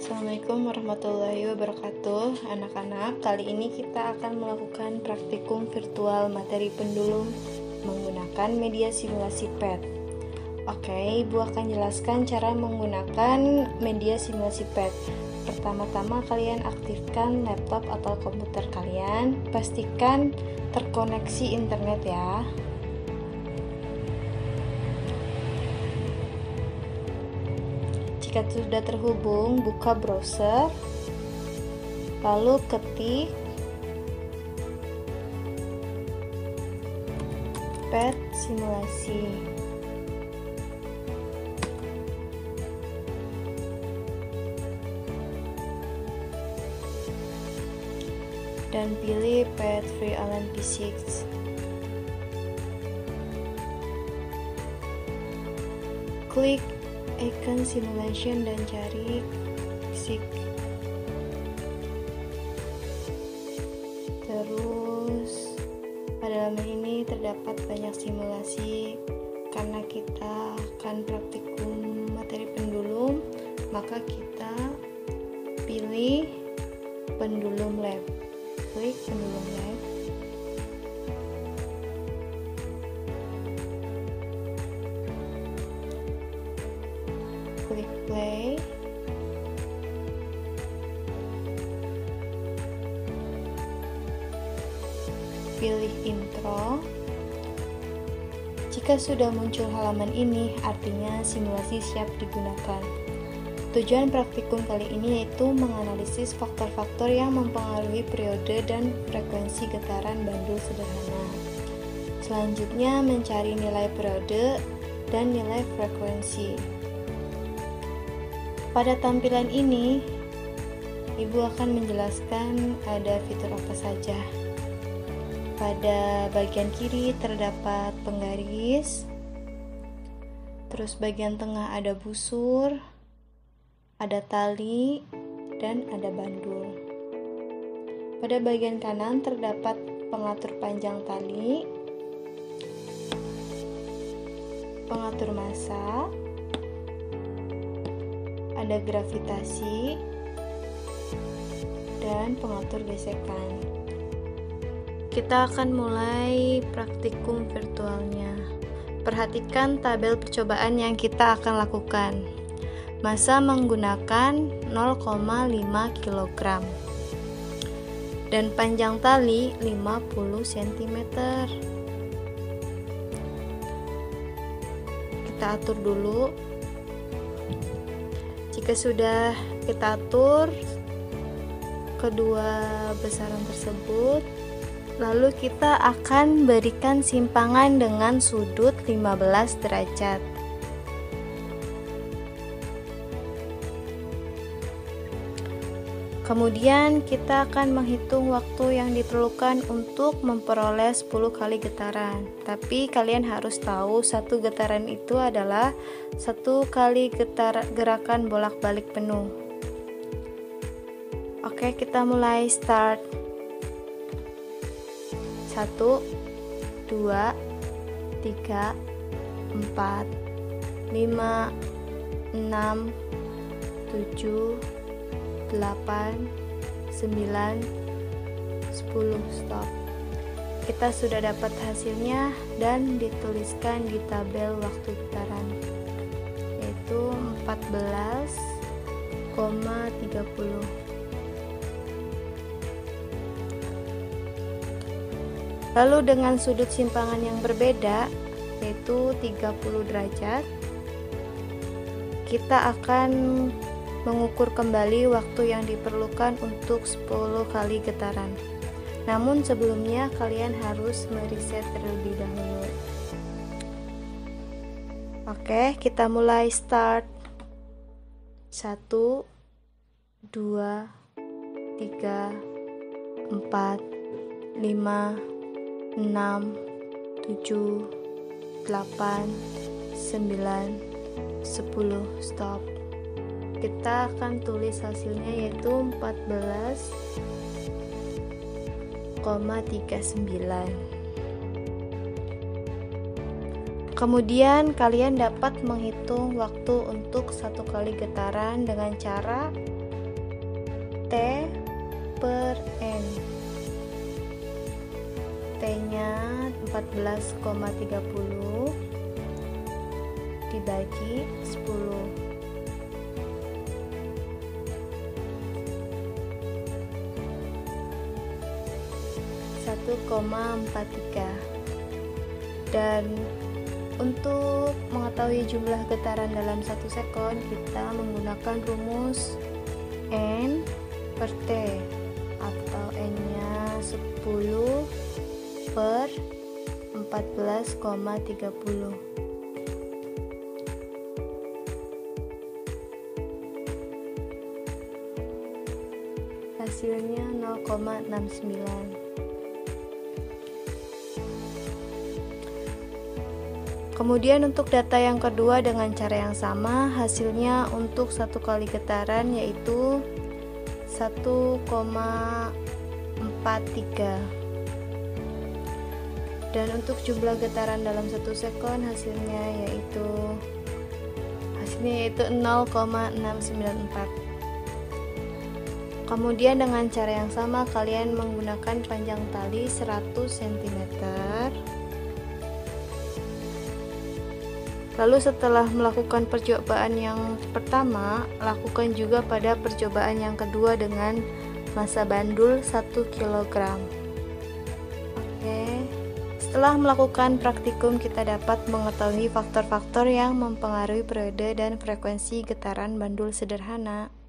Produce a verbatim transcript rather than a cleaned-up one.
Assalamualaikum warahmatullahi wabarakatuh. Anak-anak, kali ini kita akan melakukan praktikum virtual materi pendulum menggunakan media simulasi P E T. Oke, Ibu akan jelaskan cara menggunakan media simulasi P E T. Pertama-tama kalian aktifkan laptop atau komputer kalian. Pastikan terkoneksi internet ya. Jika sudah terhubung, buka browser, lalu ketik P E T simulasi. Dan pilih P E T Free Online Physics. Klik icon simulation dan cari fisik. Terus pada halaman ini terdapat banyak simulasi. Karena kita akan praktikum materi pendulum, maka kita pilih pendulum lab. Klik pendulum lab. Klik play. Pilih intro. Jika sudah muncul halaman ini, artinya simulasi siap digunakan. Tujuan praktikum kali ini yaitu menganalisis faktor-faktor yang mempengaruhi periode dan frekuensi getaran bandul sederhana. Selanjutnya mencari nilai periode dan nilai frekuensi. Pada tampilan ini, Ibu akan menjelaskan ada fitur apa saja. Pada bagian kiri terdapat penggaris, terus bagian tengah ada busur, ada tali, dan ada bandul. Pada bagian kanan terdapat pengatur panjang tali, pengatur massa, ada gravitasi, dan pengatur gesekan. Kita akan mulai praktikum virtualnya. Perhatikan tabel percobaan yang kita akan lakukan. Massa menggunakan nol koma lima kilogram dan panjang tali lima puluh sentimeter. Kita atur dulu. Jika sudah kita atur kedua besaran tersebut, lalu kita akan berikan simpangan dengan sudut lima belas derajat. Kemudian kita akan menghitung waktu yang diperlukan untuk memperoleh sepuluh kali getaran. Tapi kalian harus tahu satu getaran itu adalah satu kali getar gerakan bolak-balik penuh. Oke, kita mulai start. Satu, dua, tiga, empat, lima, enam, tujuh, delapan, sembilan, sepuluh, stop. Kita sudah dapat hasilnya dan dituliskan di tabel waktu getaran, yaitu empat belas koma tiga puluh. Lalu dengan sudut simpangan yang berbeda, yaitu tiga puluh derajat, kita akan mengukur kembali waktu yang diperlukan untuk sepuluh kali getaran. Namun sebelumnya kalian harus mereset terlebih dahulu. Oke, kita mulai start. Satu, dua, tiga, empat, lima, enam, tujuh, delapan, sembilan, sepuluh, stop. Kita akan tulis hasilnya yaitu empat belas koma tiga sembilan. Kemudian kalian dapat menghitung waktu untuk satu kali getaran dengan cara T per N. T-nya empat belas koma tiga puluh dibagi sepuluh. satu koma empat tiga. Dan untuk mengetahui jumlah getaran dalam satu sekon, kita menggunakan rumus N per T, atau N-nya sepuluh per empat belas koma tiga puluh. Hasilnya nol koma enam sembilan. Kemudian untuk data yang kedua dengan cara yang sama, hasilnya untuk satu kali getaran yaitu satu koma empat tiga. Dan untuk jumlah getaran dalam satu sekon hasilnya yaitu hasilnya yaitu nol koma enam sembilan empat. Kemudian dengan cara yang sama kalian menggunakan panjang tali seratus sentimeter. Lalu setelah melakukan percobaan yang pertama, lakukan juga pada percobaan yang kedua dengan massa bandul satu kilogram. Oke. Setelah melakukan praktikum, kita dapat mengetahui faktor-faktor yang mempengaruhi periode dan frekuensi getaran bandul sederhana.